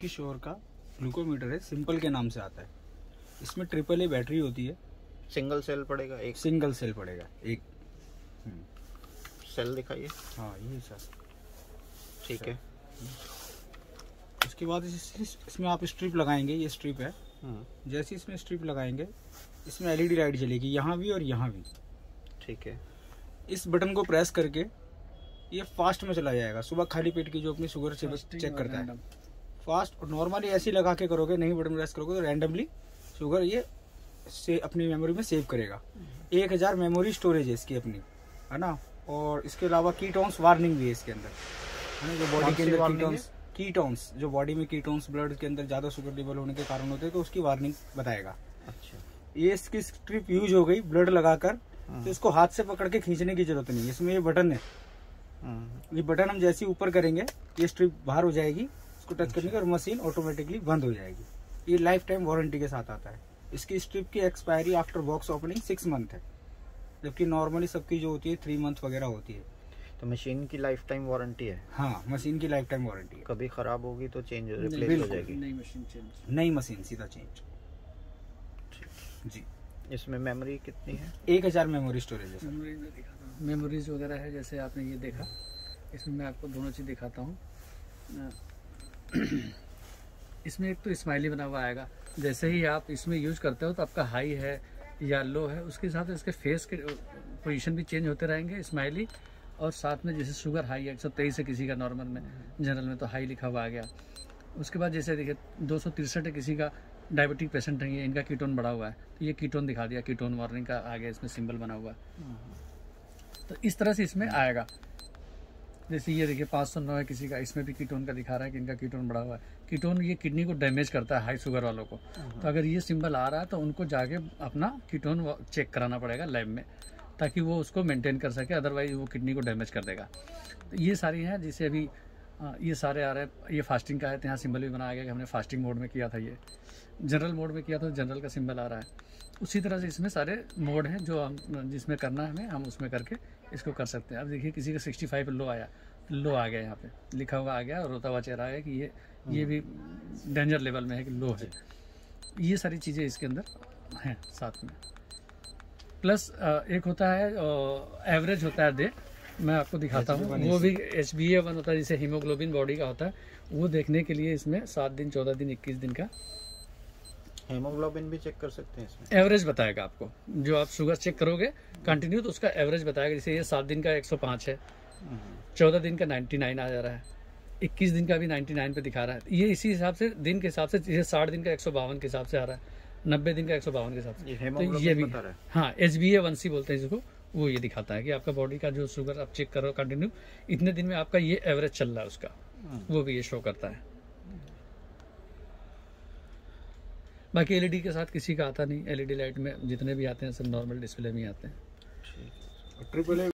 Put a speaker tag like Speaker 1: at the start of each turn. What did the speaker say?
Speaker 1: किशोर का ग्लूकोमीटर है, सिंपल के नाम से आता है। इसमें AAA बैटरी होती है।
Speaker 2: सिंगल सेल पड़ेगा, एक
Speaker 1: सिंगल सेल पड़ेगा एक।
Speaker 2: सेल दिखाइए।
Speaker 1: हाँ ये सर
Speaker 2: ठीक है।
Speaker 1: उसके बाद इसमें आप स्ट्रिप लगाएंगे, ये स्ट्रिप है। जैसे इसमें स्ट्रिप लगाएंगे इसमें LED लाइट जलेगी, यहाँ भी और यहाँ भी।
Speaker 2: ठीक है।
Speaker 1: इस बटन को प्रेस करके ये फास्ट में चला जाएगा। सुबह खाली पेट की जो अपनी शुगर चेक करता है फास्ट, और नॉर्मली ऐसे ही लगा के करोगे, नहीं बटन प्रेस करोगे तो रैंडमली शुगर ये से अपनी मेमोरी में सेव करेगा। 1000 मेमोरी स्टोरेज है इसकी अपनी, है ना। और इसके अलावा कीटोन्स वार्निंग भी है इसके अंदर, है ना। जो बॉडी के अंदर कीटोन्स जो बॉडी में कीटोन्स ब्लड के अंदर ज़्यादा शुगर लेवल होने के कारण होते हैं तो उसकी वार्निंग बताएगा।
Speaker 2: अच्छा,
Speaker 1: ये इसकी स्ट्रिप यूज हो गई ब्लड लगाकर, तो इसको हाथ से पकड़ के खींचने की जरूरत नहीं है। इसमें ये बटन है, ये बटन हम जैसे ही ऊपर करेंगे ये स्ट्रिप बाहर हो जाएगी, इसको टच करने के और मशीन ऑटोमेटिकली बंद हो जाएगी। ये लाइफ टाइम वारंटी के साथ आता है। इसकी स्ट्रिप की expiry after box opening 6 month है, जबकि नॉर्मली सबकी जो होती है 3 मंथ वगैरह होती है।
Speaker 2: तो मशीन की लाइफ टाइम वारंटी है?
Speaker 1: हाँ, मशीन की लाइफ टाइम वारंटी है।
Speaker 2: कभी खराब होगी तो चेंज रिप्लेस हो जाएगी?
Speaker 1: नई मशीन चेंज, नई मशीन सीधा चेंज जी।
Speaker 3: इसमें मेमोरी कितनी है?
Speaker 1: 1000 मेमोरी स्टोरेज है।
Speaker 4: मेमोरीज वगैरह है, जैसे आपने ये देखा, इसमें मैं आपको दोनों चीज़ दिखाता हूँ। इसमें एक तो स्माइली बना हुआ आएगा, जैसे ही आप इसमें यूज करते हो तो आपका हाई है या लो है उसके हिसाब से इसके फेस के पोजीशन भी चेंज होते रहेंगे, स्माइली। और साथ में जैसे शुगर हाई है 123 है किसी का, नॉर्मल में जनरल में तो हाई लिखा हुआ आ गया। उसके बाद जैसे देखिए 263 है किसी का, डायबिटिक पेशेंट है, ये इनका कीटोन बढ़ा हुआ है तो ये कीटोन दिखा दिया, कीटोन वार्निंग का आ गया, इसमें सिंबल बना हुआ है। तो इस तरह से इसमें आएगा। जैसे ये देखिए 509 है किसी का, इसमें भी कीटोन का दिखा रहा है कि इनका कीटोन बढ़ा हुआ है। कीटोन ये किडनी को डैमेज करता है हाई शुगर वालों को, तो अगर ये सिंबल आ रहा है तो उनको जाके अपना कीटोन चेक कराना पड़ेगा लैब में, ताकि वो उसको मेंटेन कर सके, अदरवाइज वो किडनी को डैमेज कर देगा। तो ये सारी हैं, जैसे अभी ये सारे आ रहे हैं। ये फास्टिंग का है तो यहाँ सिंबल भी बनाया गया कि हमने फास्टिंग मोड में किया था, ये जनरल मोड में किया था, जनरल का सिंबल आ रहा है। उसी तरह से इसमें सारे मोड हैं जो हम जिसमें करना है हमें, हम उसमें करके इसको कर सकते हैं। अब देखिए किसी का 65 लो आया, लो आ गया, यहाँ पे लिखा हुआ आ गया, रोता हुआ चेहरा है कि ये भी डेंजर लेवल में है कि लो है। ये सारी चीज़ें इसके अंदर हैं साथ में। प्लस एक होता है एवरेज होता है डे, मैं आपको दिखाता हूँ, वो भी HbA1 होता है, जिसे हीमोग्लोबिन बॉडी का होता है, वो देखने के लिए इसमें 7 दिन, 14 दिन, 21 दिन का
Speaker 2: हेमोग्लोबिन भी चेक कर सकते हैं इसमें?
Speaker 4: एवरेज बताएगा आपको। जो आप शुगर चेक करोगे कंटिन्यू तो उसका एवरेज बताएगा। जैसे ये 7 दिन का 105 है, 14 दिन का 99 आ जा रहा है, 21 दिन का भी 99 पे दिखा रहा है। ये इसी हिसाब से दिन के हिसाब से, जैसे 60 दिन का 152 के हिसाब से आ रहा है, 90 दिन का 152 के हिसाब से। तो ये भी हाँ, HbA1c बोलते हैं इसको, वो ये दिखाता है कि आपका बॉडी का जो शुगर आप चेक करो कंटिन्यू, इतने दिन में आपका ये एवरेज चल रहा है उसका, वो भी ये शो करता है। बाकी LED के साथ किसी का आता नहीं, LED लाइट में जितने भी आते हैं सब नॉर्मल डिस्प्ले में आते हैं।
Speaker 1: AAA